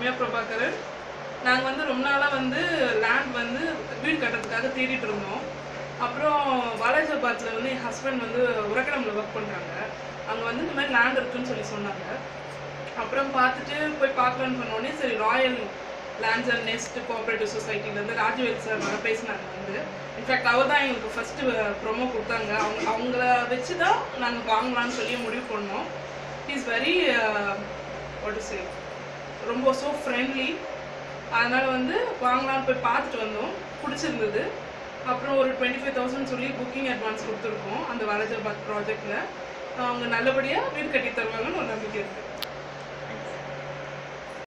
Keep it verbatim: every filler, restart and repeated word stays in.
ரம்யா பிரபாகரன். நாங்கள் வந்து ரொம்ப நாளாக வந்து லேண்ட் வந்து வீடு கட்டுறதுக்காக தேடிட்டு இருந்தோம். அப்புறம் வாலாஜாபாத்தில் வந்து என் ஹஸ்பண்ட் வந்து உரக்கடமில் ஒர்க் பண்ணுறாங்க. அங்கே வந்து இந்த மாதிரி லேண்ட் இருக்குன்னு சொல்லி சொன்னாங்க. அப்புறம் பார்த்துட்டு போய் பார்க்கலான்னு சொன்னோடனே சரி royal lands and nest cooperative சொசைட்டிலேருந்து ராஜவேல் சார் வர பேசினாங்க வந்து. இன்ஃபேக்ட் அவர் தான் எங்களுக்கு ஃபஸ்ட்டு ப்ரொமோ கொடுத்தாங்க. அவங்க அவங்கள வச்சு தான் நாங்கள் வாங்கலான்னு சொல்லி முடிவு பண்ணோம். He is very what to say ரொம்ப ஸோ ஃப்ரெண்ட்லி. அதனால் வந்து வாங்கலான்னு போய் பார்த்துட்டு வந்தோம். பிடிச்சிருந்தது. அப்புறம் ஒரு டுவெண்ட்டி ஃபைவ் தௌசண்ட் சொல்லி புக்கிங் அட்வான்ஸ் கொடுத்துருக்கோம் அந்த வாலாஜாபாத் ப்ராஜெக்டில். அவங்க நல்லபடியாக வீடு கட்டி தருவாங்கன்னு ஒரு நம்பிக்கை இருக்குது.